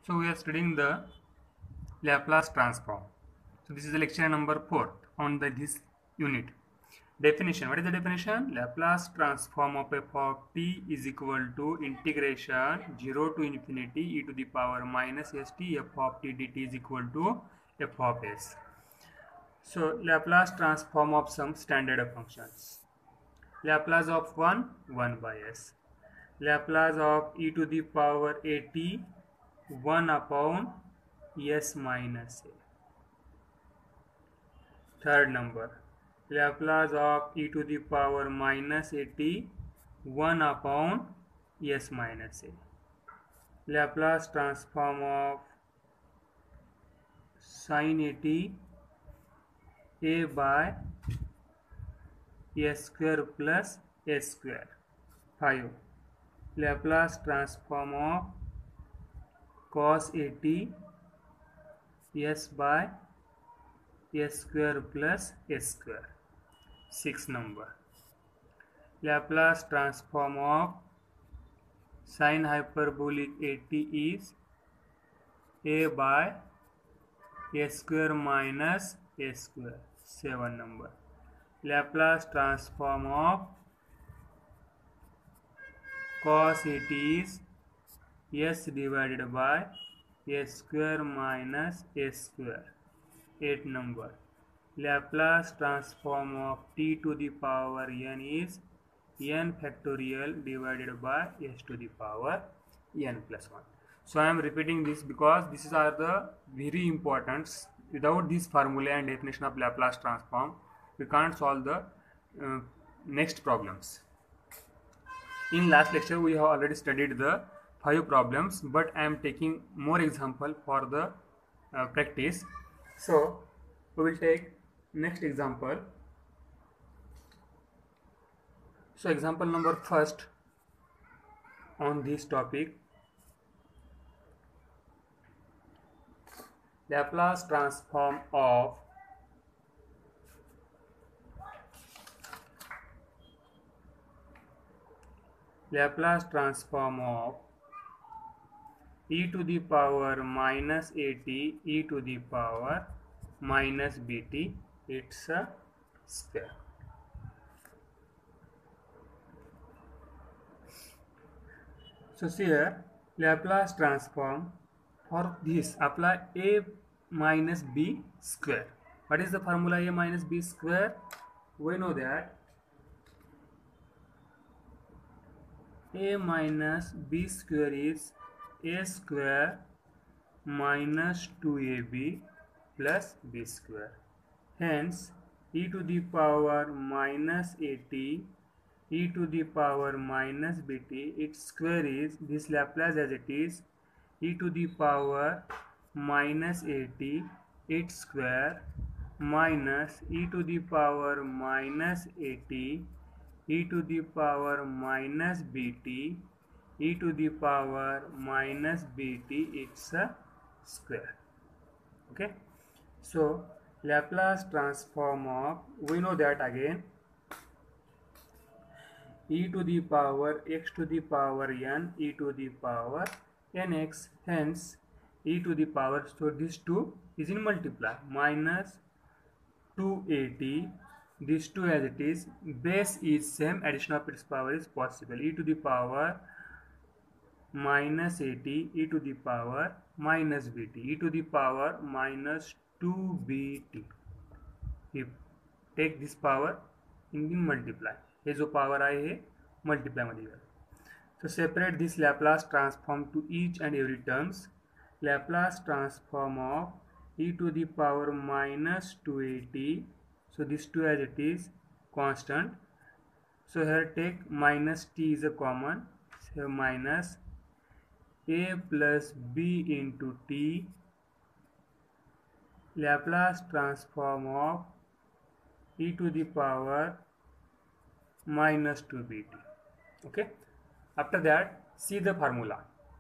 So we are studying the Laplace transform. So this is the lecture number 4 on this unit. Definition. What is the definition? Laplace transform of f of t is equal to integration 0 to infinity e to the power minus st f of t dt is equal to f of s. So Laplace transform of some standard functions. Laplace of 1 by s. Laplace of e to the power at 1 upon s minus a. Third number, Laplace of e to the power minus at 1 upon s minus a. Laplace transform of sin at a by s square plus s square. 5. Laplace transform of cos at s by s square plus s square. 6 number, Laplace transform of sin hyperbolic at is a by s square minus s square. 7 number, Laplace transform of cos at is s divided by s square minus s square. 8 number, Laplace transform of t to the power n is n factorial divided by s to the power n plus 1. So I am repeating this because these are the very important. Without this formula and definition of Laplace transform, we can't solve the next problems. In last lecture, we have already studied the 5 problems, but I am taking more example for the practice. So we will take next example. So example number first on this topic, Laplace transform of e to the power minus at e to the power minus bt, it's a square. So here Laplace transform for this, apply a minus b square. What is the formula a minus b square? We know that a minus b square is a square minus 2ab plus b square. Hence e to the power minus at e to the power minus bt, its square is this Laplace as it is e to the power minus at its square minus e to the power minus at e to the power minus bt e to the power minus bt, it's a square. Okay, so Laplace transform of, we know that again, e to the power x to the power n e to the power nx. Hence e to the power, so this 2 is in multiply, minus 2at, this 2 as it is, base is same, addition of its power is possible, e to the power minus at e to the power minus bt e to the power minus 2bt. if take this power in multiply, ये जो power आई है multiply मध्ये गेला. So separate this Laplace transform to each and every terms. Laplace transform of e to the power minus 2at, so this 2 as it is constant, so here take minus t is a common, so minus a plus b into t, Laplace transform of e to the power minus 2bt. Okay, after that see the formula.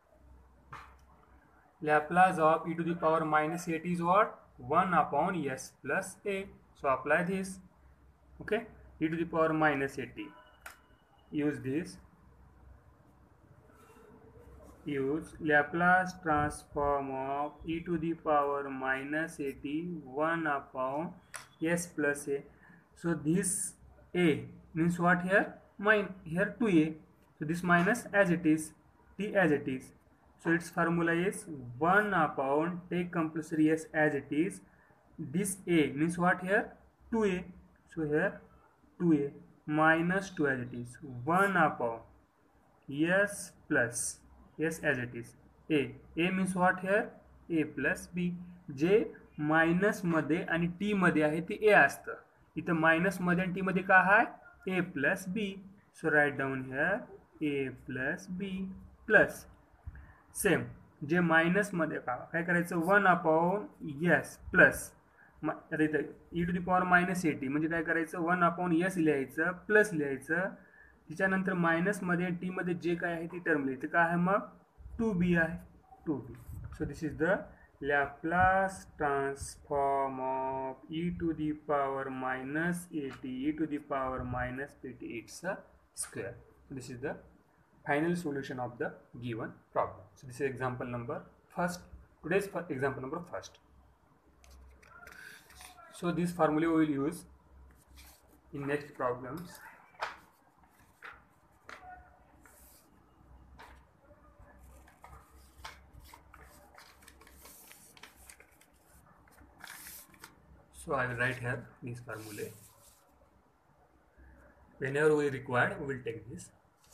Laplace of e to the power minus at is what? 1 upon s plus a. So apply this. Okay, e to the power minus at, use this use Laplace transform of e to the power minus at 1 upon s plus a. So this a means what here? Here 2a. So this minus as it is, t as it is. So its formula is 1 upon take compulsory s as it is. This a means what here? 2a. So here 2a minus 2 as it is. 1 upon s plus s as it is. a means what here? a plus b. जे minus मध्ये आणि T मध्ये आहे ते ए असतं. इथं minus मध्ये आणि टी मध्ये काय आहे? A plus b. So write down here a plus b plus same जे मायनस मध्ये काय करायचं? 1 अपॉन एस प्लस इथं e to the power minus at म्हणजे काय करायचं? 1 अपॉन एस लिहायचं प्लस लिहायचं. त्याच्यानंतर मायनस मध्ये टी मध्ये जे काय आहे ती टर्म लिहायचं. काय आहे मग? 2b आहे. 2b. So this is the Laplace transform of e to the power minus at e to the power minus pt its a square. So this is the final solution of the given problem. So this is example number first. Today's example number first. So this formula we will use in next problems. So I will write here this formula. Whenever we require, we will take this.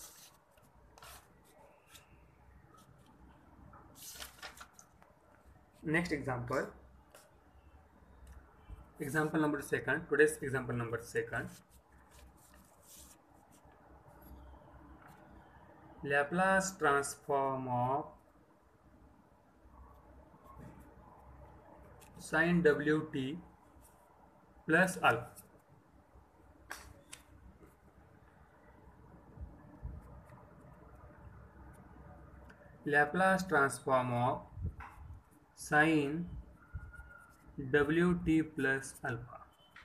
Next example. Example number second. Today's example number second. Laplace transform of sin wt plus alpha. Laplace transform of sin wt plus alpha.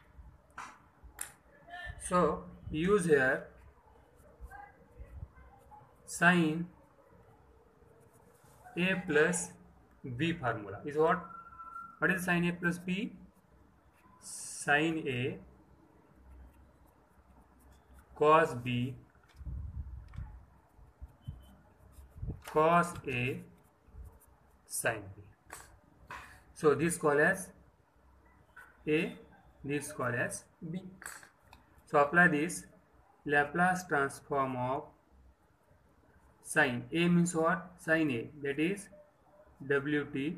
So use here sin a plus b formula is what? What is sin a plus b? Sin a cos b cos a sin b. So this called as a, this called as b. So apply this Laplace transform of sin a means what? Sin a, that is wt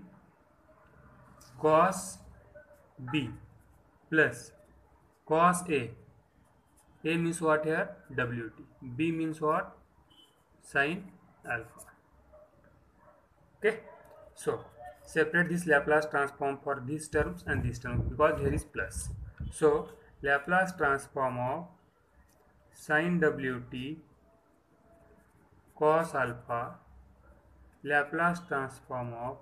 cos b plus cos a. A means what here? Wt. B means what? Sin alpha. Okay. So separate this Laplace transform for these terms and these terms because here is plus. So Laplace transform of sin wt cos alpha, Laplace transform of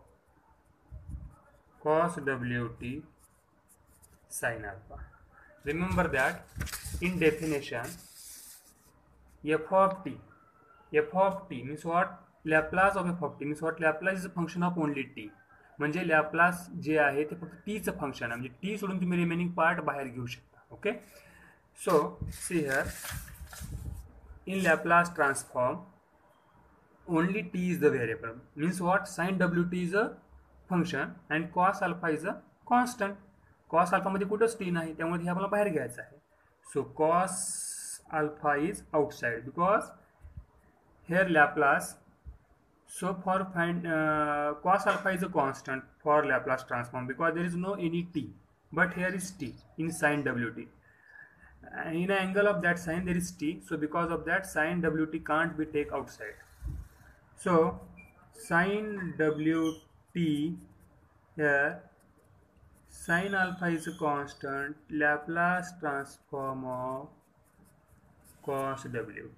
cos wt sin alpha. Remember that in definition f of t means what? Laplace of f of t means what? Laplace is a function of only t. म्हणजे Laplace जे आहे ते फक्त टीचं function आहे. म्हणजे T सोडून तुम्ही remaining part बाहेर घेऊ शकता. Okay. So see here in Laplace transform only t is the variable. Means what? Sin wt is a function and cos alpha is a constant. Cos alpha मध्ये कुठंच t नाही त्यामुळे हे आपल्याला बाहेर घ्यायचं आहे. So cos alpha is outside because here Laplace. So for find cos alpha is a constant for Laplace transform because there is no any t, but here is t in sin wt. In an angle of that sin there is t, so because of that sin wt can't be take outside. So sin wt here, sin alpha is a constant, Laplace transform of cos wt.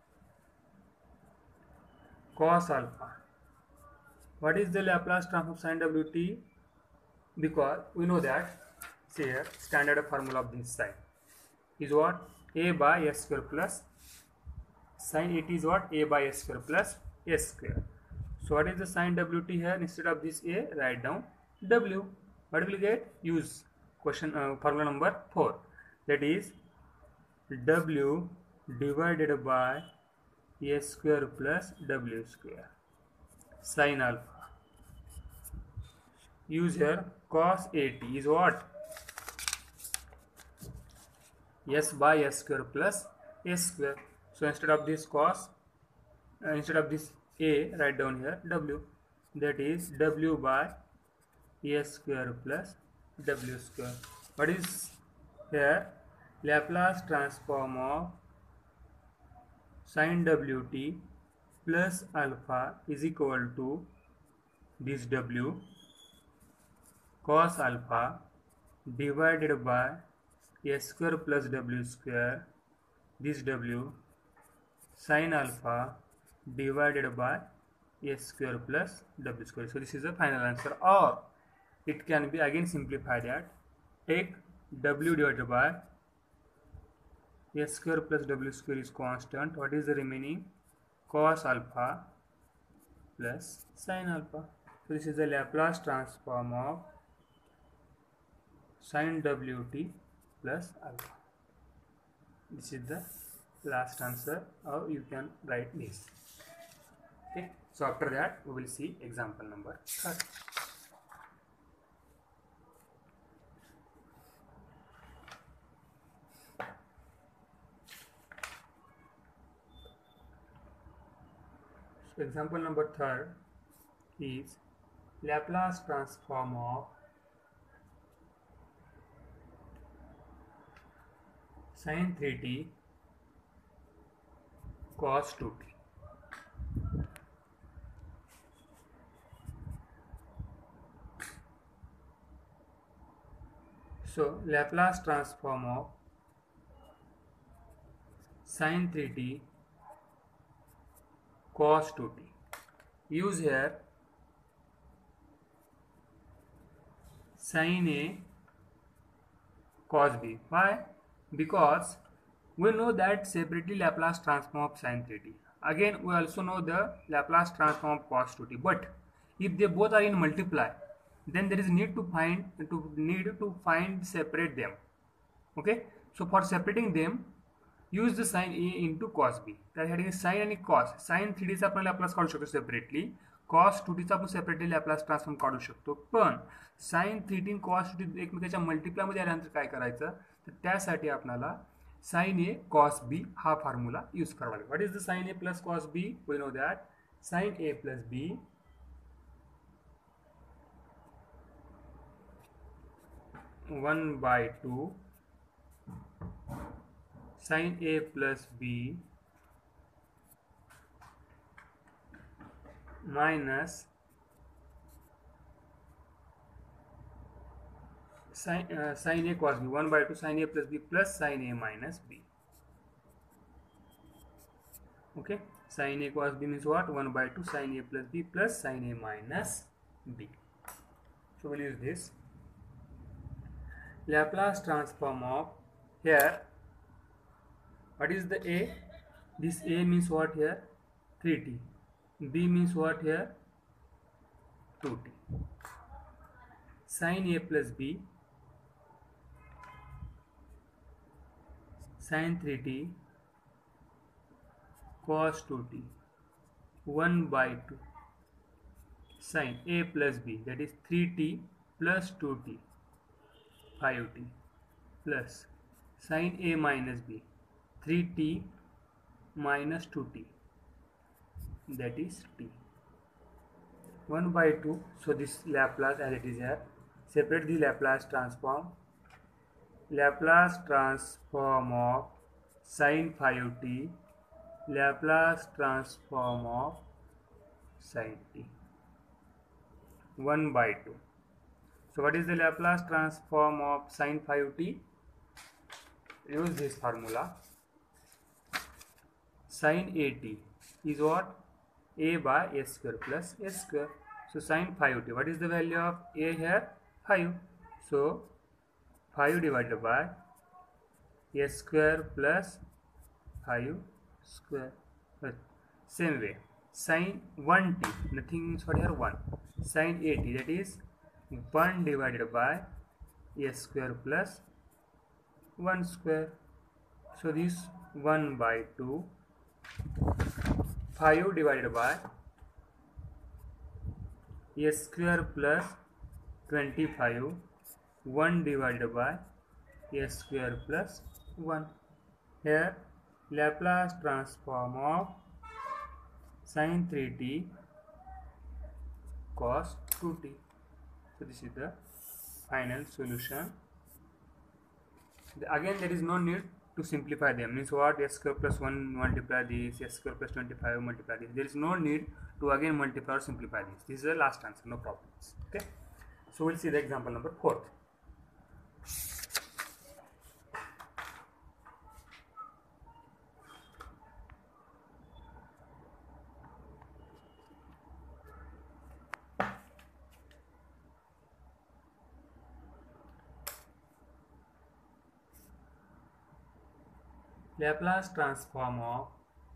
Cos alpha. What is the Laplace transform of sin wt? Because we know that, see here, standard formula of this sin is what? A by s square plus sin it is what? A by s square plus s square. So what is the sign WT here? Instead of this A, write down W. What will you get? Use question formula number 4. That is W divided by A square plus W square. Sin alpha. Use here cos AT is what? S by S square plus S square. So instead of this cos, instead of this A, write down here W. That is W by A square plus W square. What is here? Laplace transform of sin WT plus alpha is equal to this W cos alpha divided by S square plus W square, this W sin alpha divided by S square plus W square. So this is the final answer. Or it can be again simplified that take W divided by S square plus W square is constant. What is the remaining? Cos alpha plus sin alpha. So this is the Laplace transform of sin WT plus alpha. This is the last answer, or you can write this. Okay. So after that we will see example number 3. So example number 3 is Laplace transform of sin 3t cos 2t. So Laplace transform of sin 3t cos 2t. Use here sin A cos B. Why? Because we know that separately Laplace transform of sin 3t. Again, we also know the Laplace transform of cos 2t. But if they both are in multiply, then there is need to find separate them. Okay. So for separating them, use the sin A into cos B. त्यासाठी sin आणि cos sin 3t चा आपण Laplace काढू शकतो separately. cos 2t चा आपण separately Laplace transform काढू शकतो. पण sin 3t आणि cos 2t एकमेकांच्या मल्टिप्लाय मध्ये आल्यानंतर काय करायचं? तर त्यासाठी आपल्याला sin A cos B हा फॉर्म्युला यूज करावा लागेल. What is the sin A plus cos B? We know that sin A plus B (1 by 2) sin A plus B minus sin A cos B, 1 by 2 sin A plus B plus sin A minus B. Okay, sin A cos B means what? 1 by 2 sin A plus B plus sin A minus B. So we'll use this Laplace transform of here. What is the A? This A means what here? 3t. B means what here? 2t. Sin A plus B sin 3t cos 2t 1 by 2 sin A plus B, that is 3t plus 2t 5t plus sin A minus B 3t minus 2t, that is t. 1 by 2. So this Laplace as it is here. Separate the Laplace transform. Laplace transform of sin 5t, Laplace transform of sin t. 1 by 2. So what is the Laplace transform of sin 5t? Use this formula. Sin AT is what? A by S square plus S square. So sin 5t. What is the value of A here? 5. So 5 divided by S square plus 5 square. Same way. sin 1t, nothing means what here 1, sin 80, that is 1 divided by s square plus 1 square. So this 1 by 2, 5 divided by s square plus 25, 1 divided by s square plus 1. Here Laplace transform of sin 3t cos 2t. So this is the final solution. Again, there is no need to simplify them. Means what? S square plus 1 multiply this, s square plus 25 multiply this. There is no need to again multiply or simplify this. This is the last answer, no problems. Okay. So we'll see the example number 4. Laplace transform of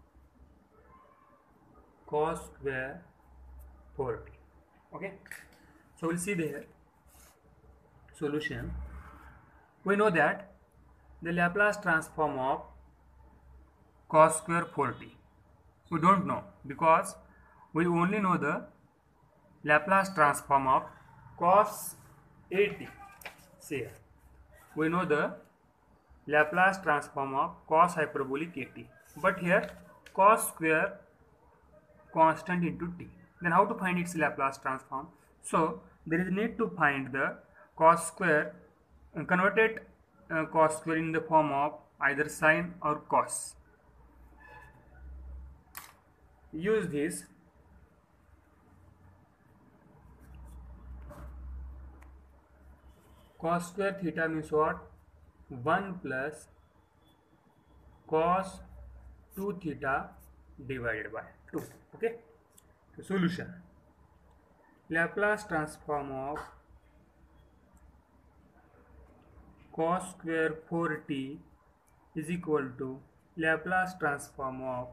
cos square 4t. Okay, so we'll see the solution. We know that the Laplace transform of cos square 4t, we don't know, because we only know the Laplace transform of cos 80. See here, we know the Laplace transform of cos hyperbolic 80, but here cos square constant into t. Then how to find its Laplace transform? So there is need to find the cos square, converted cos square in the form of either sine or cos. Use this cos square theta means what? 1 plus cos 2 theta divided by 2. Okay, so solution: Laplace transform of cos square 4t is equal to Laplace transform of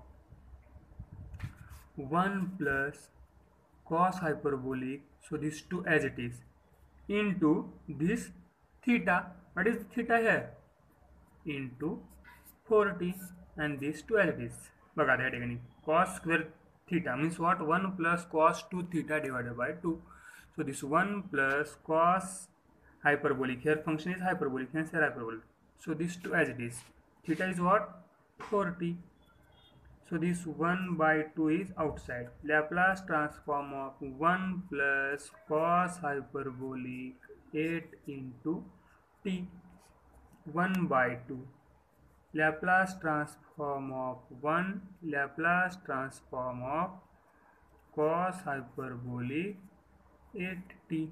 1 plus cos hyperbolic, so this 2 as it is, into this theta. What is theta here? Into 4t, and this 2 as it is. बघा त्या ठिकाणी cos square theta means what? 1 plus cos 2 theta divided by 2. So this 1 plus cos hyperbolic, here function is hyperbolic, hence here hyperbolic. So this 2 as it is. Theta is what? 4t. So this 1 by 2 is outside. Laplace transform of 1 plus cos hyperbolic 8 into t, 1 by 2. Laplace transform of 1, Laplace transform of cos hyperbolic 8t,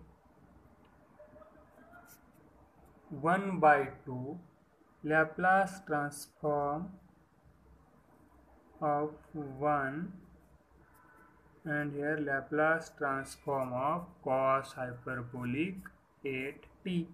1 by 2, Laplace transform of 1, and here Laplace transform of cos hyperbolic 8t.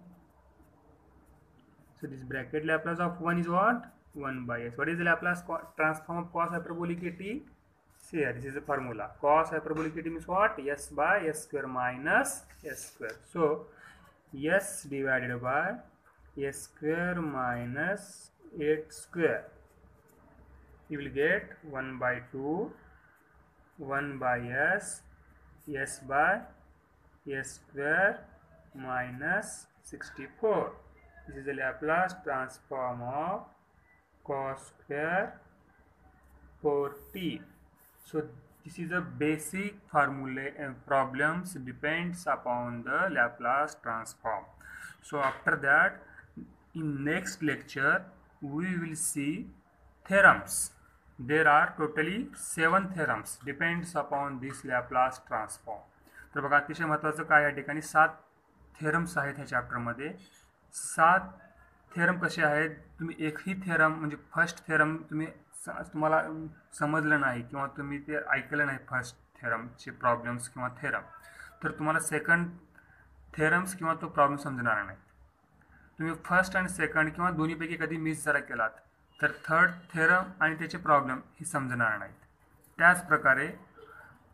So this bracket Laplace of 1 is what? 1 by s. What is the Laplace transform of cos hyperbolic 8t? See here, this is the formula. Cos hyperbolic 8t means what? S by s square minus s square. So s divided by s square minus 8 square. You will get 1 by 2, 1 by s, s by s square minus 64. This is the Laplace transform of cos square 4t. So this is a basic formula, and problems depends upon the Laplace transform. So after that, in next lecture we will see theorems. There are totally 7 theorems depends upon this Laplace transform. तर बघा, अतिशय महत्त्वाचं काय या ठिकाणी 7 theorems आहेत ह्या चॅप्टरमध्ये. 7 theorem कसे आहेत? तुम्ही एकही थेरम म्हणजे फर्स्ट थेरम तुम्हाला समजलं नाही किंवा तुम्ही ते ऐकलं नाही फर्स्ट थेरमचे प्रॉब्लेम्स किंवा थेरम, तर तुम्हाला सेकंड थेरम्स किंवा तो प्रॉब्लेम समजणार नाही. तुम्ही फर्स्ट आणि सेकंड किंवा दोन्हीपैकी कधी मिस जरा केलात तर थर्ड थेरम आणि त्याचे प्रॉब्लेम हे समजणार नाहीत. त्याच प्रकारे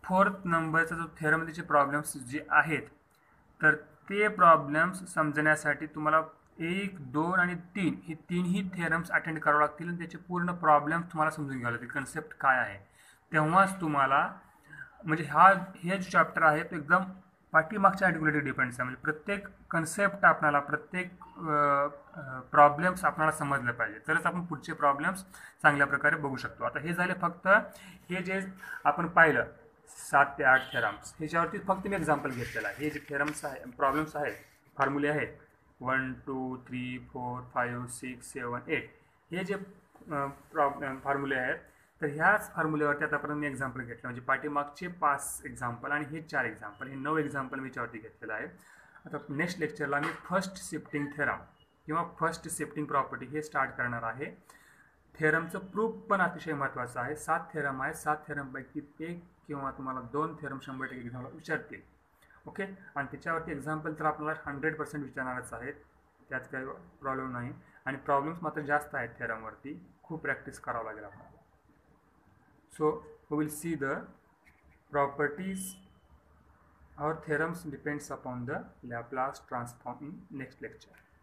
4th नंबरचा जो थेरमचे प्रॉब्लेम्स जे आहेत तर ते प्रॉब्लेम्स समजण्यासाठी तुम्हाला 1, 2 आणि 3 हे तीनही थेरम्स अटेंड करावे लागतील आणि त्याचे पूर्ण प्रॉब्लेम्स तुम्हाला समजून घ्यावे लागतील, कन्सेप्ट काय आहे, तेव्हाच तुम्हाला म्हणजे हे जो चॅप्टर आहे तो एकदम पाठीमागच्या आर्टिक्युलवर डिपेंड्स आहे. म्हणजे प्रत्येक कन्सेप्ट आपल्याला प्रत्येक प्रॉब्लेम्स आपल्याला समजले पाहिजे तरच आपण पुढचे प्रॉब्लेम्स चांगल्या प्रकारे बघू शकतो. आता हे झाले फक्त हे जे आपण पाहिलं 7 ते 8 थेरम्स, ह्याच्यावरती फक्त मी एक्झाम्पल घेतलेलं आहे. हे जे थेरम्स आहे प्रॉब्लेम्स आहेत फॉर्म्युले आहेत 1, 2, 3, 4, 5, 6, 7, 8 हे जे फॉर्म्युले आहेत तर ह्याच फॉर्म्युलेवरती आतापर्यंत मी एक्झाम्पल घेतलं. म्हणजे पाठीमागचे 5 एक्झाम्पल आणि हे 4 एक्झाम्पल, हे 9 एक्झाम्पल मी याच्यावरती घेतलेलं आहे. आता नेक्स्ट लेक्चरला मी फर्स्ट शिफ्टिंग थेरम किंवा फर्स्ट शिफ्टिंग प्रॉपर्टी हे स्टार्ट करणार आहे. थेरमचं प्रूफ पण अतिशय महत्त्वाचं आहे. 7 थेरम आहे, 7 थेरमपैकी 1 किंवा तुम्हाला 2 थेरम 100% एक्झामला विचारतील. ओके, आणि त्याच्यावरती एक्झाम्पल तर आपल्याला 100% विचारणारच आहेत, त्यात काही प्रॉब्लेम नाही. आणि प्रॉब्लेम्स मात्र जास्त आहेत थेरमवरती, खूप प्रॅक्टिस करावं लागेल आपल्याला. So we will see the properties or theorems depends upon the Laplace transform in next lecture.